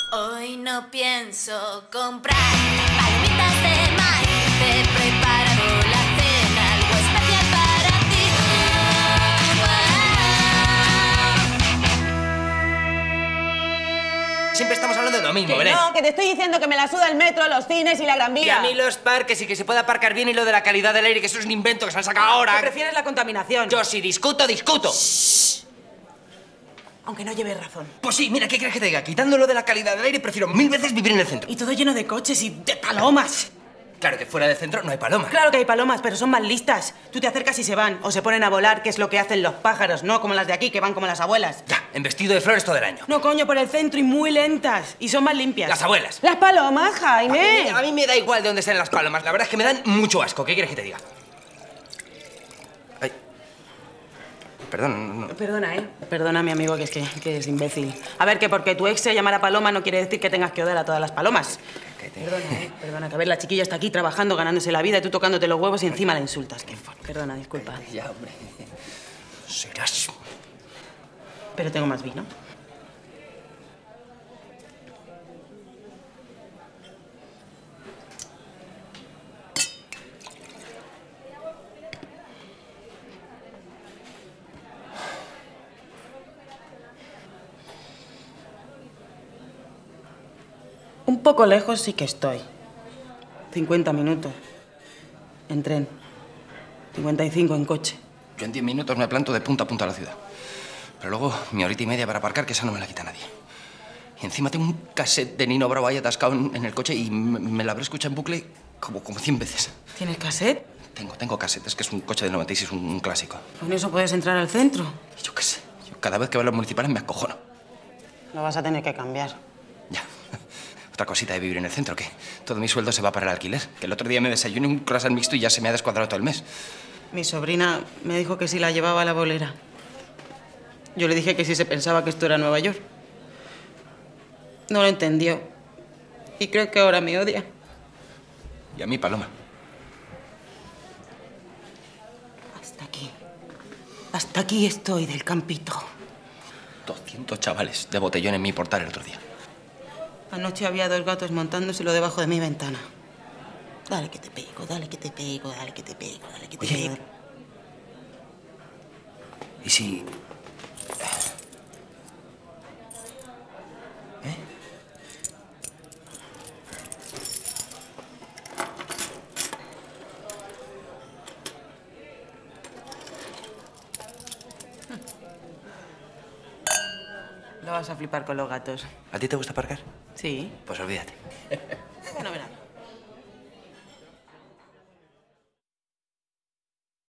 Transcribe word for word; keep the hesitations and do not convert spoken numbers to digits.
Hoy no pienso comprar palomitas de maíz. He preparado la cena, algo especial para ti. Siempre estamos hablando de lo mismo, Que Belén. no, que te estoy diciendo que me la suda el metro, los cines y la Gran Vía. Y a mí los parques y que se pueda aparcar bien y lo de la calidad del aire, que eso es un invento que se han sacado ahora. ¿Tú prefieres la contaminación? Yo si discuto, discuto. Aunque no lleves razón. Pues sí, mira, ¿qué crees que te diga? Quitando lo de la calidad del aire, prefiero mil veces vivir en el centro. Y todo lleno de coches y de palomas. Claro que fuera del centro no hay palomas. Claro que hay palomas, pero son más listas. Tú te acercas y se van, o se ponen a volar, que es lo que hacen los pájaros, no como las de aquí, que van como las abuelas. Ya, en vestido de flores todo el año. No, coño, por el centro y muy lentas. Y son más limpias. Las abuelas. ¡Las palomas, Jaime! A mí, a mí me da igual de dónde estén las palomas. La verdad es que me dan mucho asco. ¿Qué quieres que te diga? Ay. Perdón, no. Perdona, ¿eh? Perdona, mi amigo, que es que, que es imbécil. A ver, que porque tu ex se llamara Paloma no quiere decir que tengas que odiar a todas las palomas. Perdona, ¿eh? Perdona, que a ver, la chiquilla está aquí trabajando, ganándose la vida y tú tocándote los huevos y encima la insultas. Que, perdona, disculpa. Ya, hombre. Serás. Pero tengo más vino. Un poco lejos sí que estoy. cincuenta minutos. En tren. cincuenta y cinco en coche. Yo en diez minutos me planto de punta a punta a la ciudad. Pero luego mi horita y media para aparcar, que esa no me la quita nadie. Y encima tengo un cassette de Nino Bravo ahí atascado en, en el coche y me, me la habré escuchado en bucle como, como cien veces. ¿Tienes cassette? Tengo, tengo cassette. Es que es un coche del noventa y seis, un, un clásico. Con eso puedes entrar al centro. Y yo qué sé. Yo cada vez que veo los municipales me acojono. Lo vas a tener que cambiar. Ya. Otra cosita de vivir en el centro, que todo mi sueldo se va para el alquiler. Que el otro día me desayuné un croissant mixto y ya se me ha descuadrado todo el mes. Mi sobrina me dijo que si la llevaba a la bolera. Yo le dije que si se pensaba que esto era Nueva York. No lo entendió. Y creo que ahora me odia. Y a mí, Paloma. Hasta aquí. Hasta aquí estoy del campito. doscientos chavales de botellón en mi portal el otro día. Anoche había dos gatos montándoselo debajo de mi ventana. Dale que te pego, dale que te pego, dale que te pego, dale que te Oye, pego. ¿y si...? ¿Eh? Lo vas a flipar con los gatos. ¿A ti te gusta aparcar? Sí. Pues olvídate. Fenomenal.